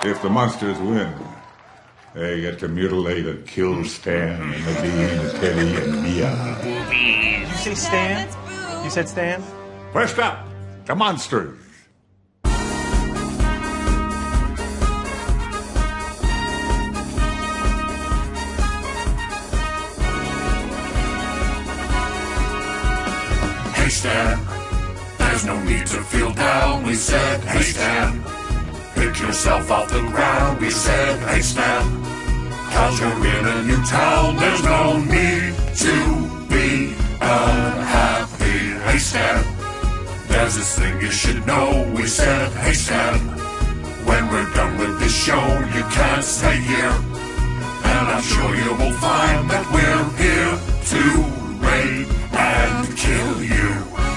If the monsters win, they get to mutilate and kill Stan and Nadine and Teddy and Mia. Did you say Stan? You said Stan? First up, the monsters. Hey Stan, there's no need to feel down, we said, hey Stan. Pick yourself off the ground, we said, hey Stan. 'Cause you're in a new town, there's no need to be unhappy. Hey Stan, there's this thing you should know, we said, hey Stan. When we're done with this show, you can't stay here. And I'm sure you will find that we're here to raid and kill you.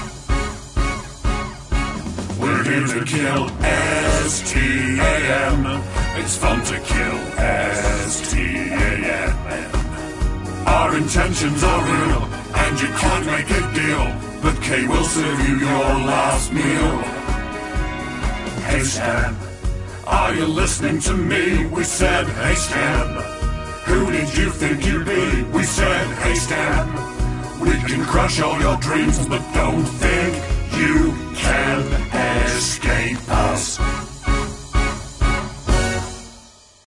We're here to kill S-T-A-N. It's fun to kill S-T-A-N. Our intentions are real, and you can't make a deal, but Kay will serve you your last meal. Hey Stan, are you listening to me? We said, hey Stan. Who did you think you'd be? We said, hey Stan. We can crush all your dreams, but don't think you can escape us.